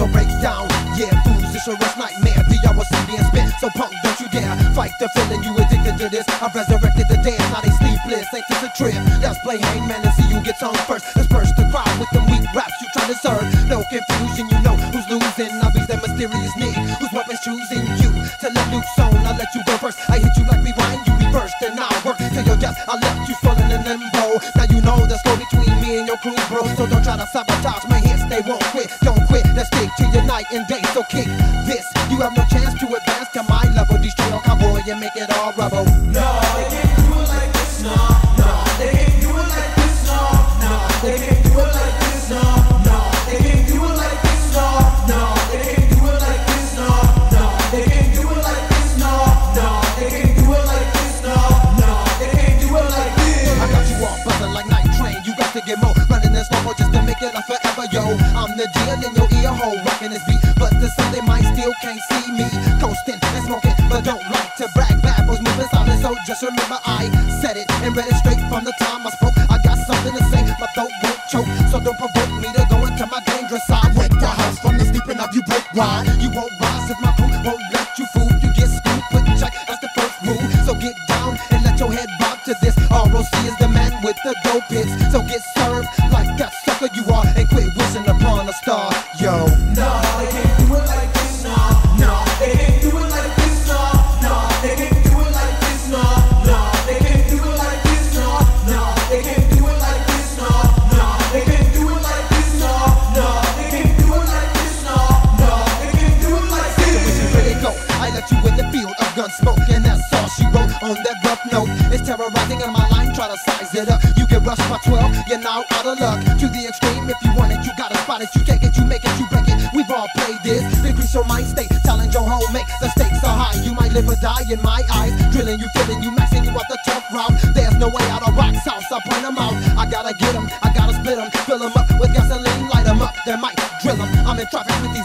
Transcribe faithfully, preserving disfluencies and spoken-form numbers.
mental breakdown. Yeah, fools, it's your worst nightmare. The hours being spent, so punk, don't you dare fight the feeling you addicted to this. I've resurrected the dead, now they sleepless. Ain't this a trip? Let's play hangman and see who gets on first. Disperse the crowd with them weak raps you try to serve. No confusion, you know who's losing. I'll be the mysterious need whose weapons choosing you to let loose on. I'll let you go first. I hit you like rewind, you reversed, and I'll work till your death. I left you falling in limbo. Now you know the score between me and your crew, bro. So don't try to sabotage my hits, they won't quit. Don't quit, let's stick to your night and day. So kick this, you have no chance to advance to my level. Destroy your cowboy and make it all rubble. No, they can't do it like this, no. No, they can't do it like this, no. No, they can't do it like this, no. No, they can't do it like this, no. No, they can't do it like this, no. No, they can't do it like this, no. No, they can't do it like this, no. No, they can't do it like this. I got you all buzzing like night train. You got to get more running this slow just to make it last forever, yo. I'm the deal in your ear hole, rocking this beat, but the Sunday might still can't see me coasting and smoking, but don't like to brag. Bad boys moving silent, so just remember I said it and read it straight from the time I spoke. I got something to say, my throat won't choke, so don't provoke me to go into my dangerous side. Wake the house from the sleeping of you break wide. You won't rise if my crew won't let you fool. You get scooped, put in check, that's the first rule. So get down and let your head bob to this. R O C is the man with the dope hits, so get served like that sucker you are and quit wishing upon a star, yo. No, they can't do it like this, no. No, they can't do it like this, no. No, they can't do it like this, no. No, they can't do it like this, no. No, they can't do it like this, no. No, they can't do it like this, no. No, they can't do it like this, no. No, they can't do it like this. So which is where they go? I let you in the field of gun smoke, and that's all she wrote on that rough note. It's terrorizing in my line, try to size it up. You get rushed by twelve, you're now out of luck. To the extreme, if you want it, you gotta spot it. You take it, you make it, you break it. We've all played this. Increase your mind state, challenge your whole make. The stakes are high, you might live or die in my eyes. Drilling you, feeling you, maxing you out the tough route. There's no way out of Rock's house, I point them out. I gotta get them, I gotta split them, fill them up with gasoline, light them up. They might drill them. I'm in traffic with these